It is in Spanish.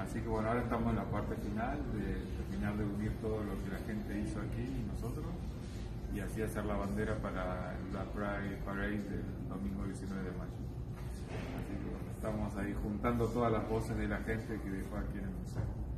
Así que bueno, ahora estamos en la parte final de terminar de unir todo lo que la gente hizo aquí y nosotros, y así hacer la bandera para el Black Pride Parade del domingo 19 de mayo. Así que bueno, estamos ahí juntando todas las voces de la gente que dejó aquí en el museo.